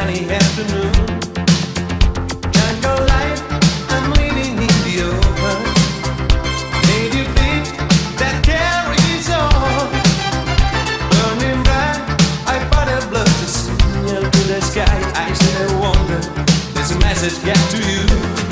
sunny afternoon. Candlelight, I'm leaning in the open. Native beat that carries on. Burning bright, I fight a blood to signal to the sky. I still wonder, there's a message get to you.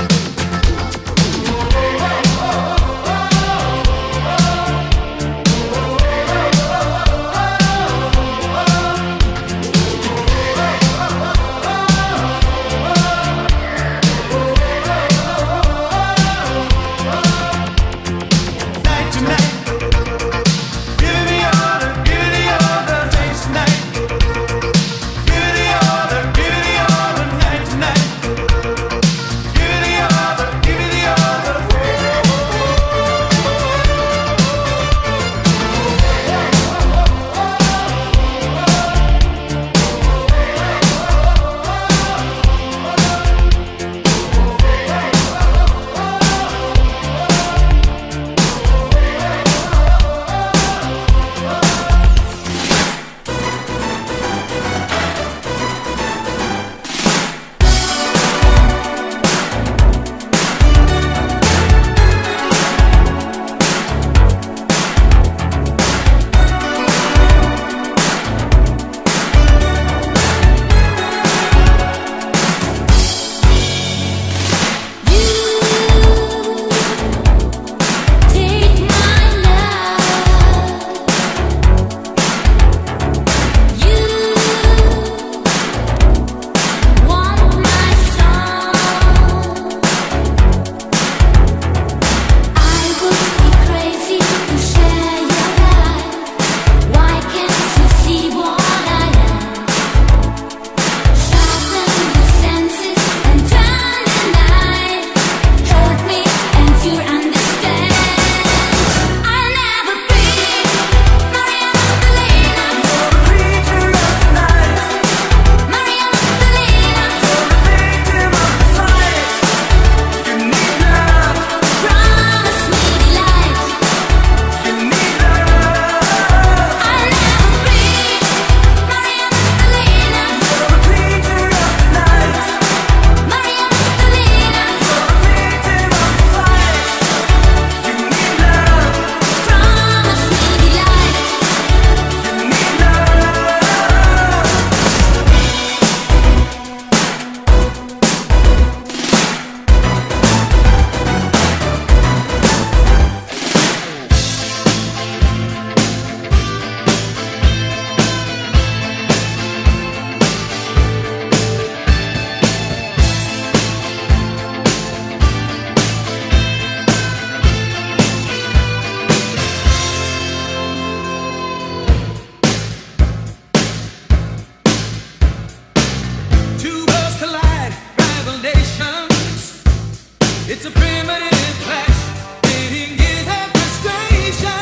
It's a primitive clash, pitting gears and frustration.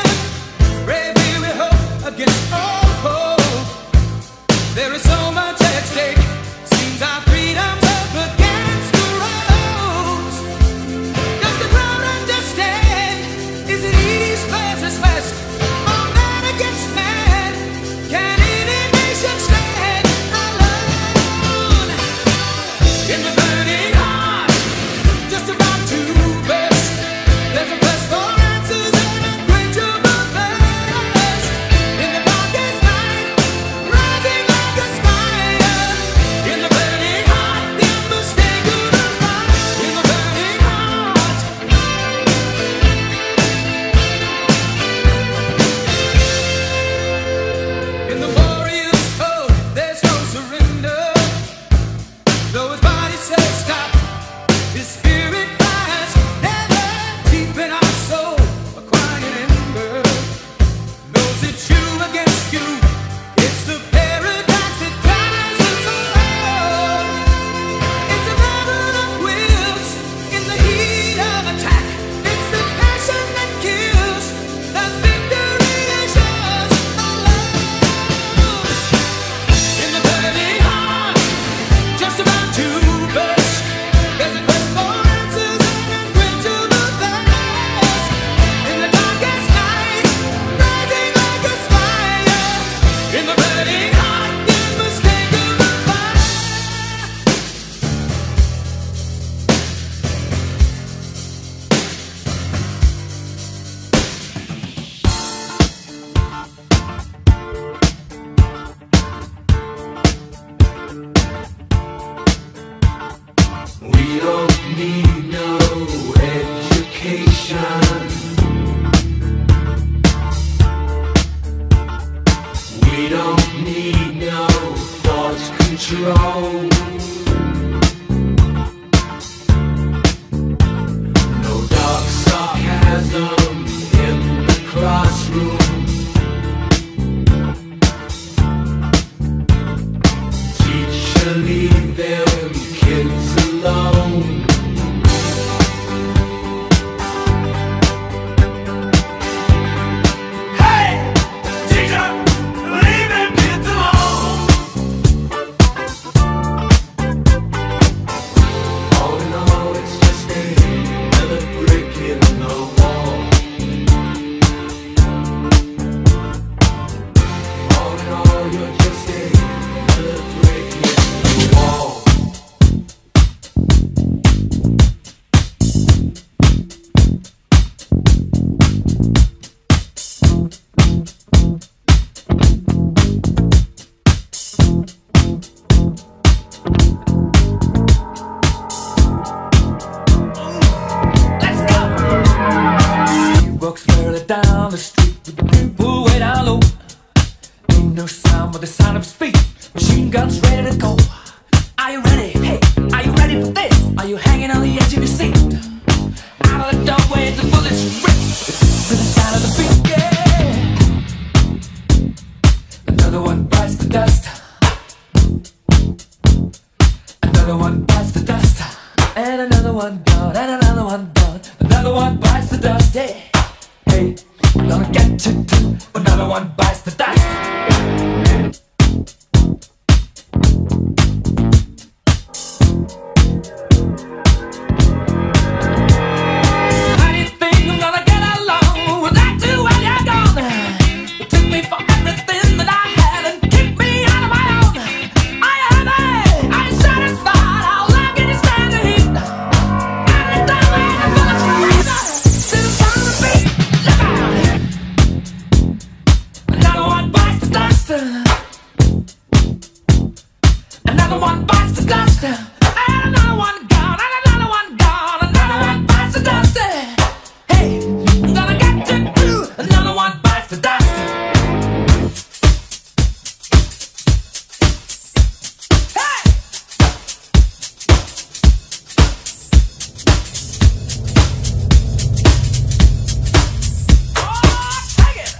Bravely we hope against all hope. There is so much at stake. Seems our freedom's up against the ropes. Does the crowd understand? Is it east versus west? Or man against man? Can any nation stand alone? In the burning heart, just about to burn. control. No dark sarcasm in the classroom. Teacher, leave them kids alone. Down the street with the people way down low. Ain't no sound but the sound of speed. Machine guns ready to go. Are you ready? Hey, are you ready for this? Are you hanging on the edge of your seat? Out of the doorway, the bullets rip to the sound of the beat. Yeah. Another one bites the dust. Another one bites the dust. And another one gone. And another one gone. Another one bites the dust. Yeah. Hey, I'm gonna get you too. Another one bites the dust. How do you think I'm gonna get along without you when you're gone? You took me for everything that I had and kicked me out of my own. Are you happy? Are you satisfied? How long can you stand the heat? Out of the doorway, the bullets rain to the sound of the beat. Another one bites the dust. Another one bites the dust. And another one gone. And another one gone. Another one bites the dust. Hey, I'm gonna get you too. Another one bites the dust. Hey! Oh, take it!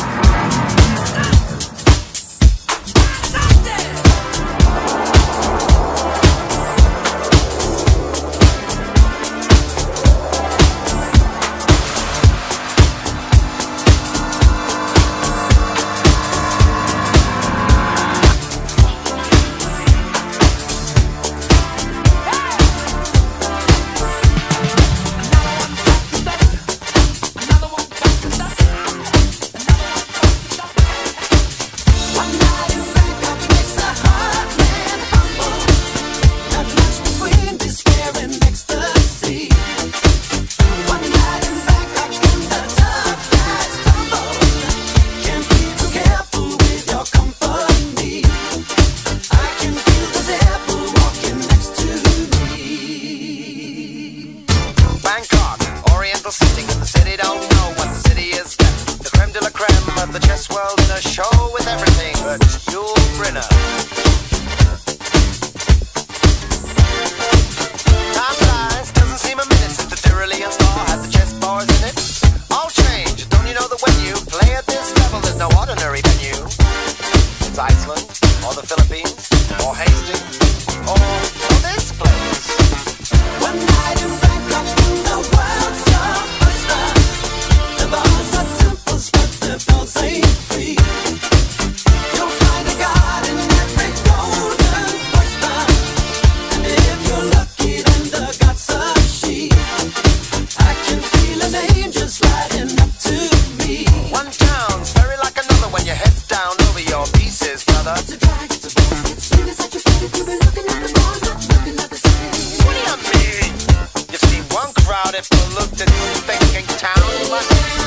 The chess world in a show with everything but Yul Brynner. Time flies, doesn't seem a minute since the Tyrolean Star had the chess bars in it. All change, don't you know that when you play at this level, there's no ordinary venue? It's Iceland, or the Philippines, or Hastings, or this place. One night in Bangkok, the world's your oyster. The bars are temples, but the bells ain't free. You'll find a god in every golden oyster. And if you're lucky, then the god's a she. I can feel an angel sliding up to me. One town's very like another when your head's down over your pieces, brother. It's a drag, it's a ball, it's sweet as such a pretty. You've been looking at the ball, not looking at the city. What do you mean? You see one crowd if you looked at you thinking town must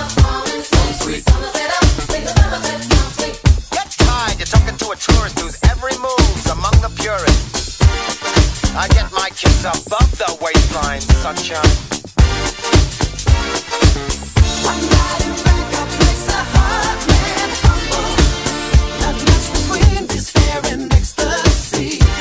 get tired, you're talking to a tourist whose every move's among the purists. I get my kids above the waistline, sunshine. One night in Bangkok makes a heart man humble. Not much between despair and ecstasy.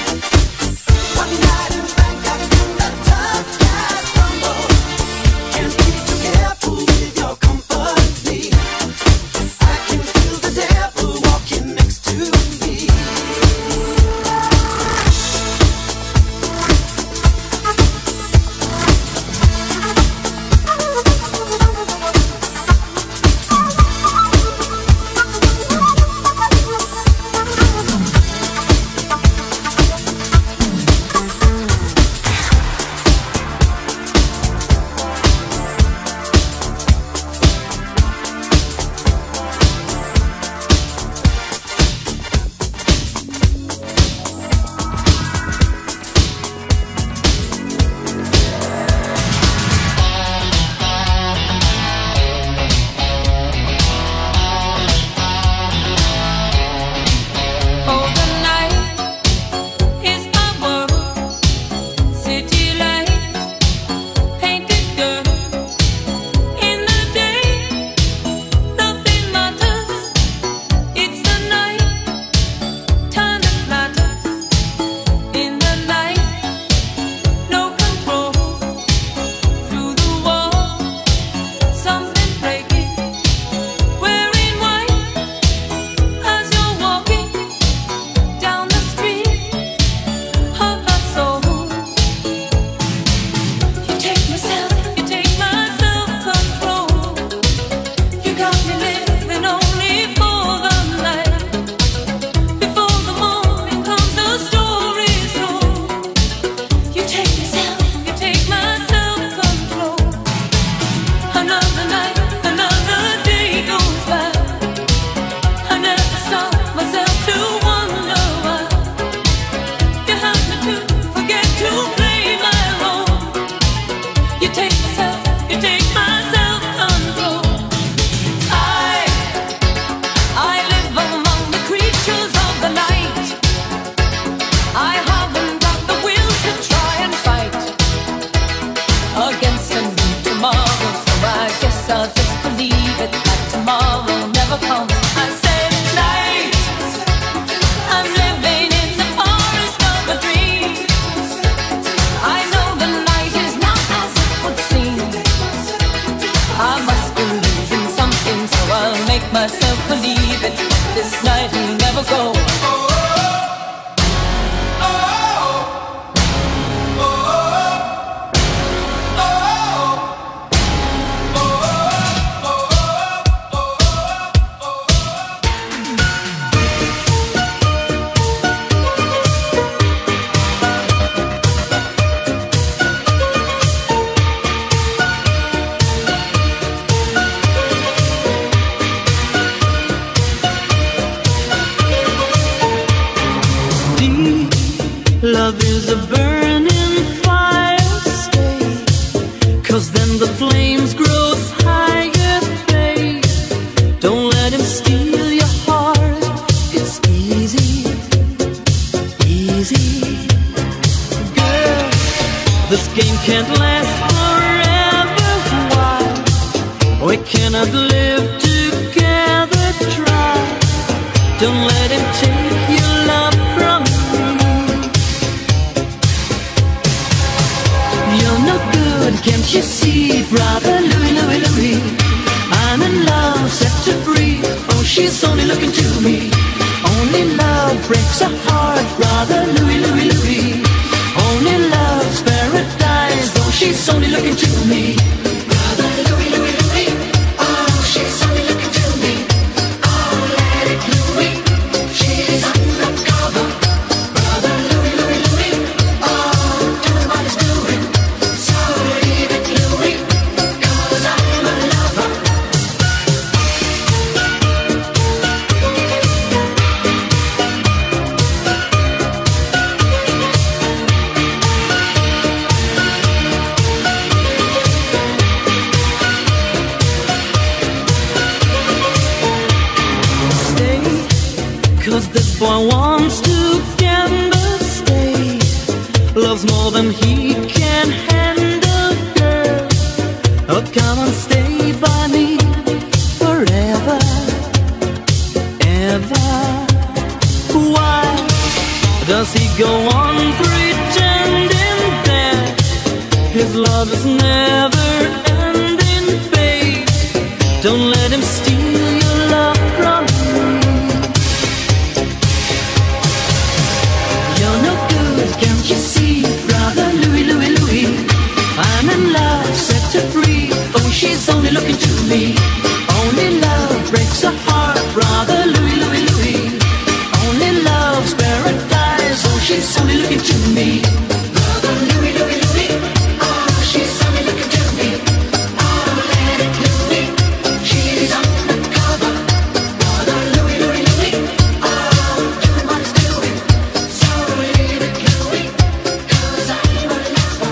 never go. Love is a burning fire, stay, 'cause then the flames grows higher, babe. Don't let him steal your heart, it's easy, easy. Girl, this game can't last forever, why? We cannot live together, try. Don't let him take your love from me. You're no good, can't you see, brother Louie, Louie, Louie? I'm in love, set her free. Oh, she's only looking to me. Only love breaks a heart, brother Louie, Louie, Louie. Only love's paradise. Oh, she's only looking to me. Brother Louie, Louie, Louie. Oh, she's only looking to me. Oh, let it Louie. She's undercover. Brother Louie, Louie, Louie. Oh, do what it's doing. So leave it, Louie, 'cause I'm a lover. Stay, 'cause this boy wants to gamble, stay. Loves more than he can handle, girl. Oh, come on, stay by me forever, ever. Why does he go on pretending that his love is never ending, babe? Don't let him steal your love from me. You're no good, can't you see, brother Louie, Louie, Louie? I'm in love, set her free. Oh, she's only looking to me. Only love breaks a heart, brother Louie, Louie, Louie. Only love's paradise. Oh, she's only looking to me. Brother Louie, Louie, Louie. Oh, she's only looking to me. Oh, let it Louie. She's undercover. Brother Louie, Louie, Louie. Oh, do what it's doing. So leave it Louie, 'cause I'm a lover.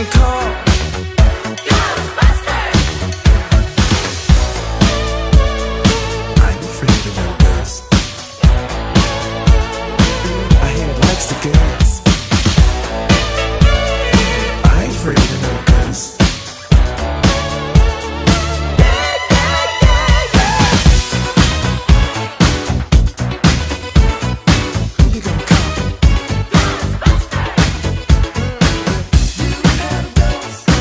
gonna call? I'm afraid of no ghosts. I hear it likes the girls. I'm afraid of no ghosts. Who you gonna call? You have ghosts.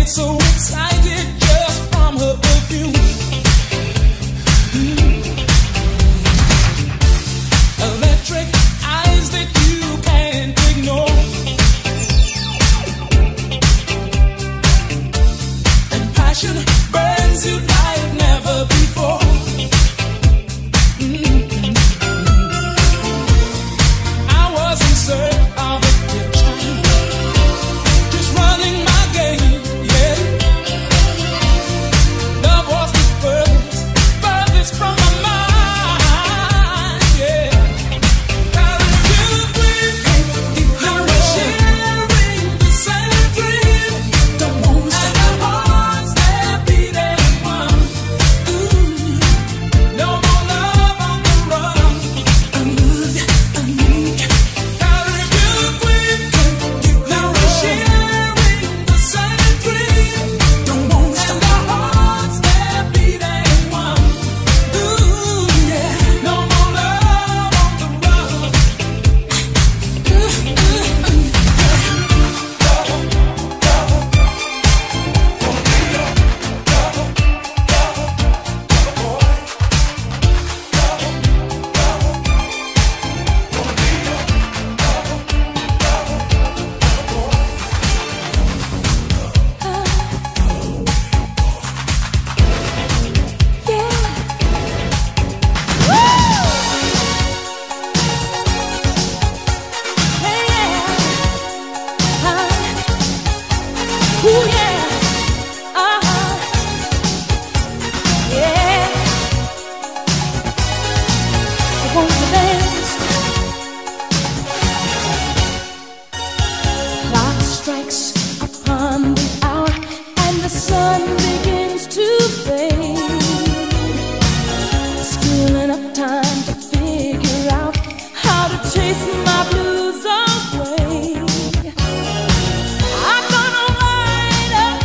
so excited just from her perfume. Electric eyes that you can't ignore, and passion burns you like never before. I was in search of a picture, just running my game, yeah. Love was the furthest from my mind, yeah. Sharing the same dream, don't want to and our hearts they're beating one. No more love on the run. I need gotta do quick. Now we're sharing the same dream, don't want to and our hearts they're beating one. Yeah, no more love on the run. Clock strikes upon the hour and the sun begins to fade. Still enough time to figure out how to chase my blues away. I'm gonna light up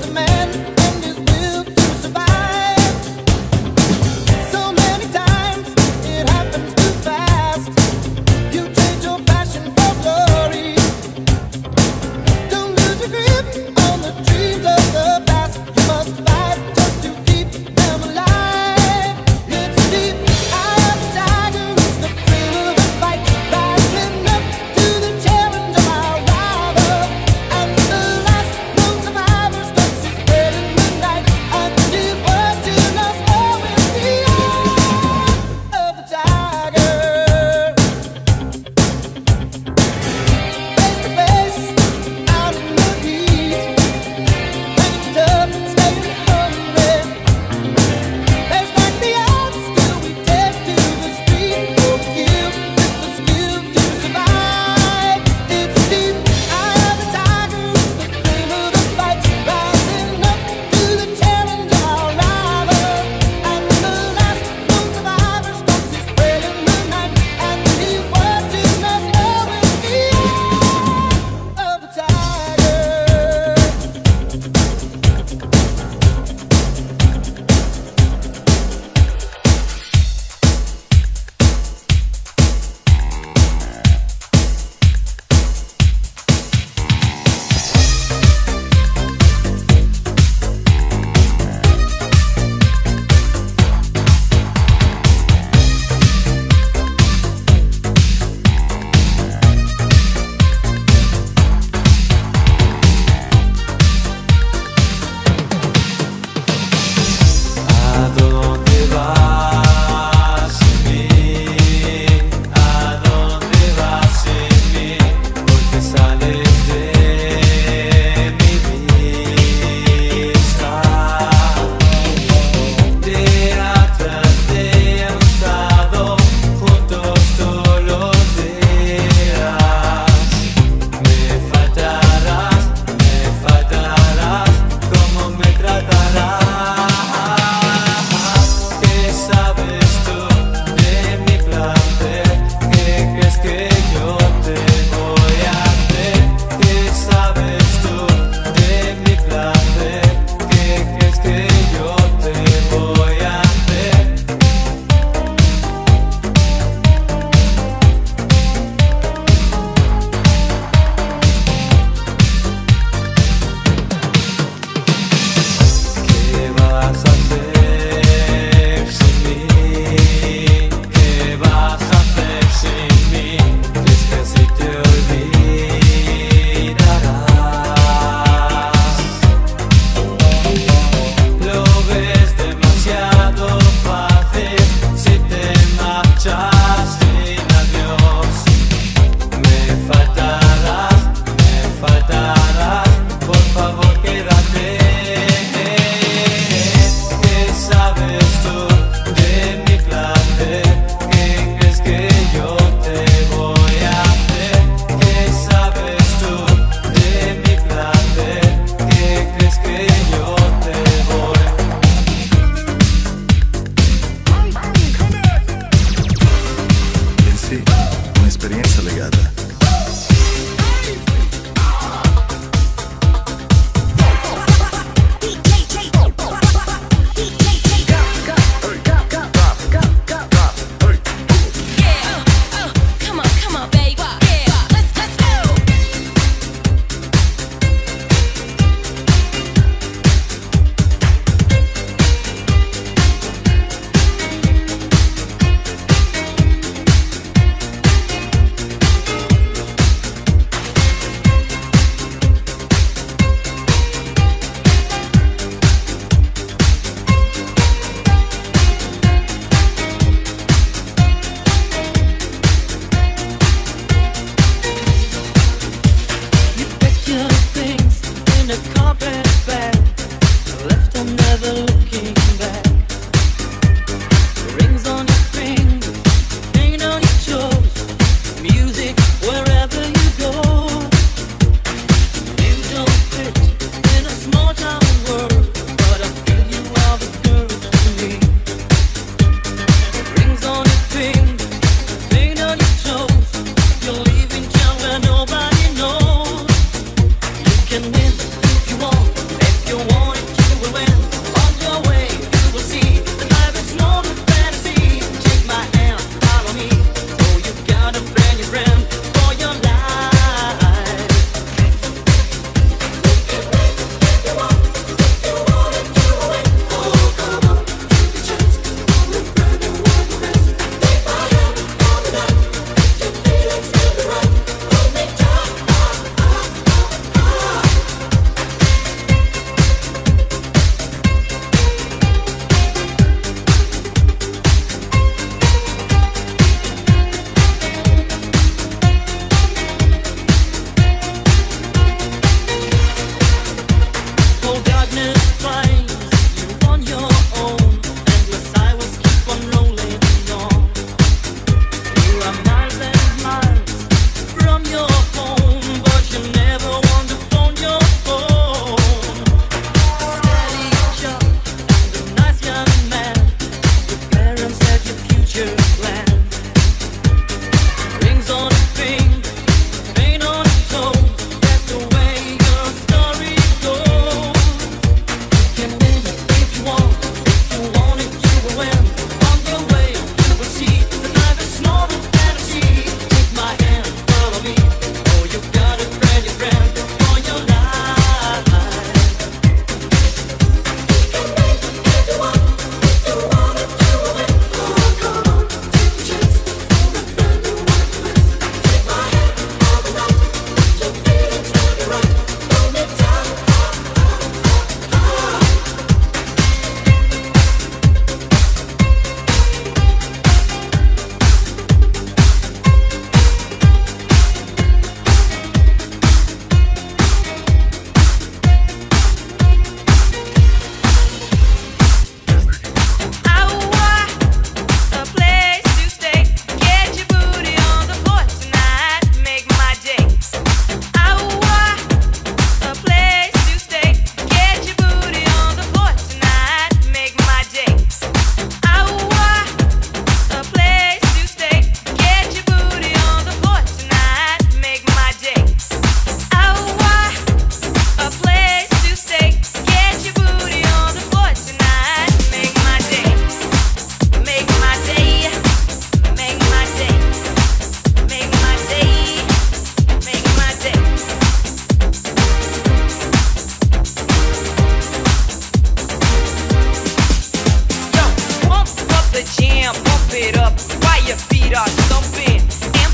Spreading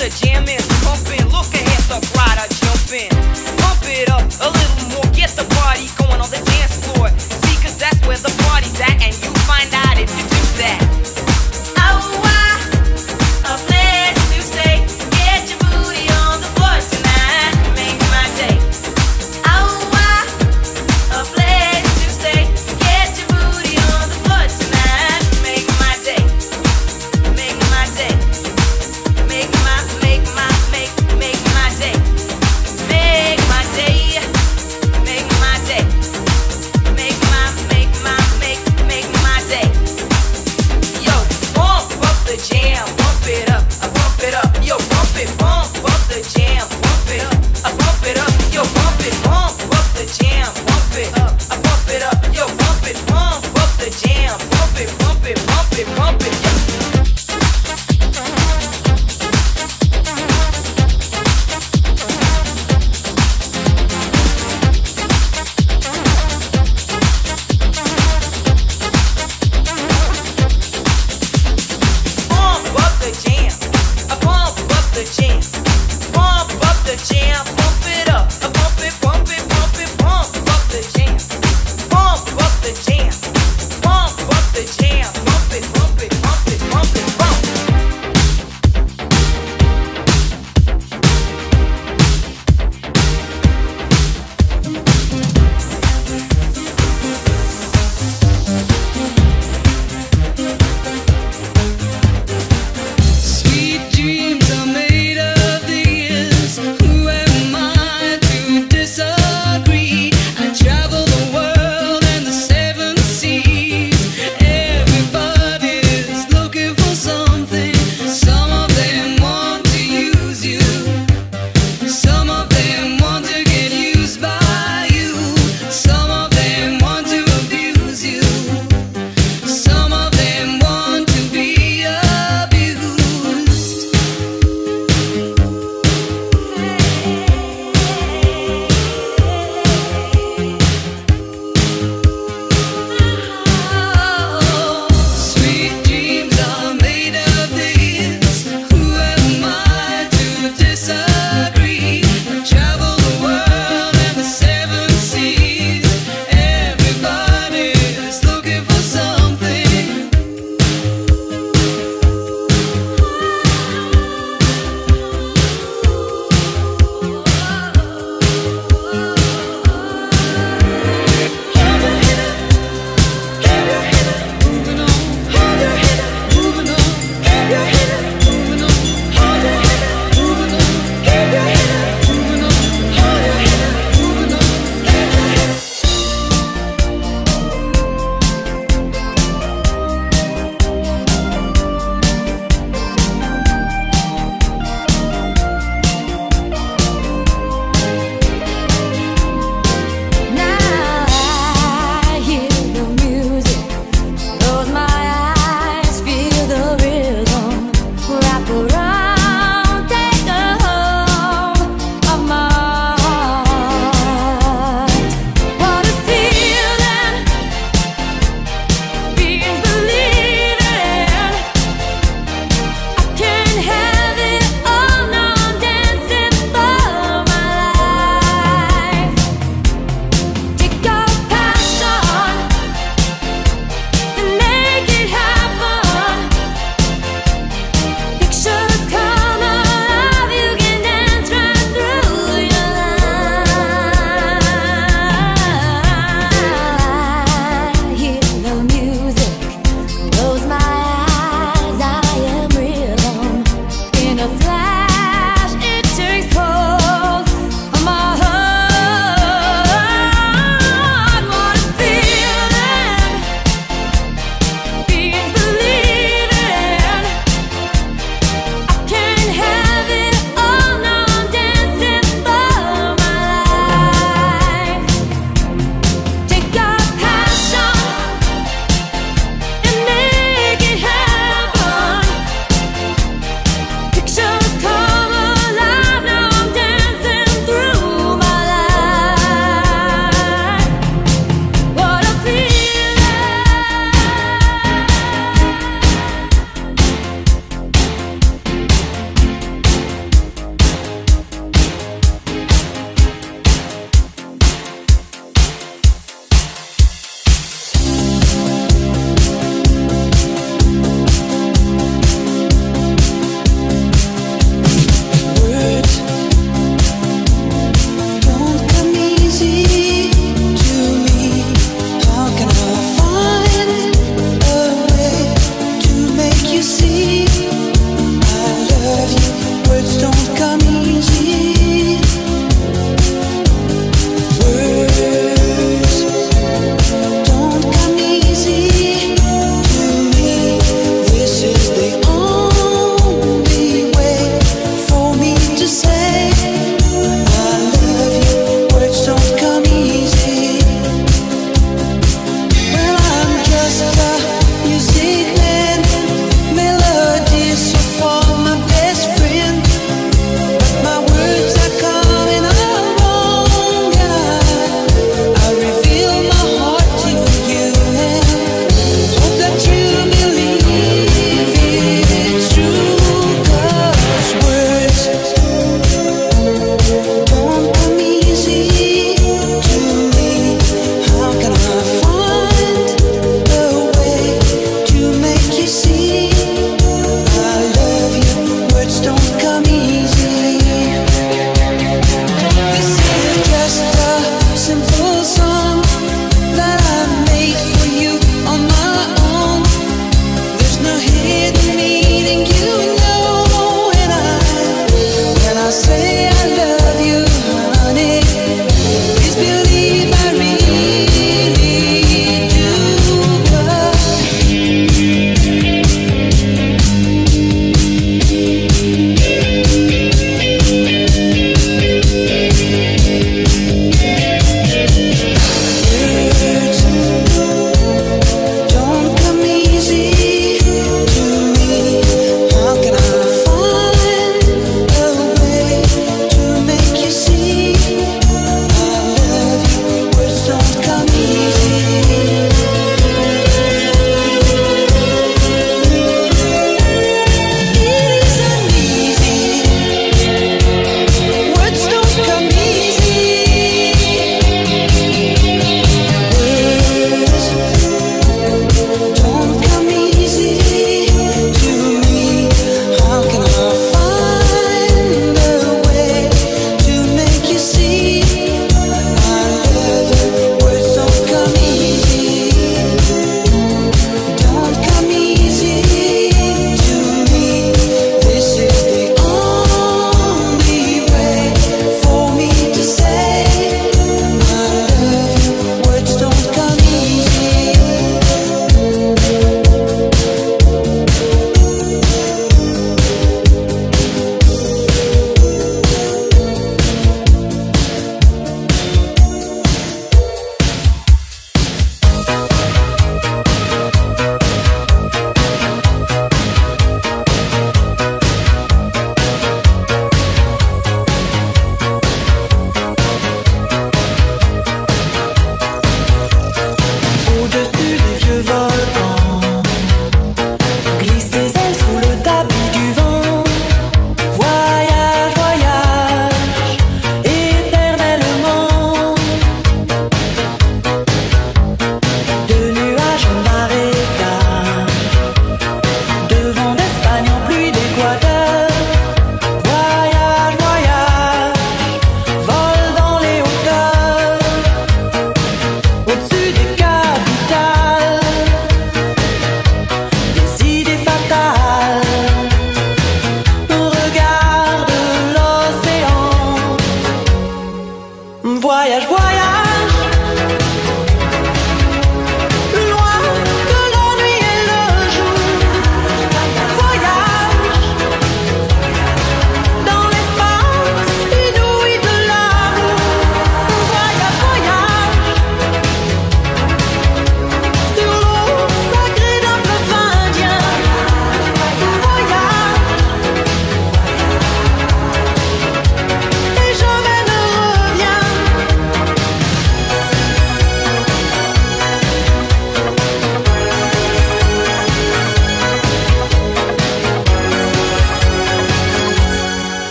the jam is pumping. Look ahead, the crowd are jumping. Pump it up a little more, get the party going on the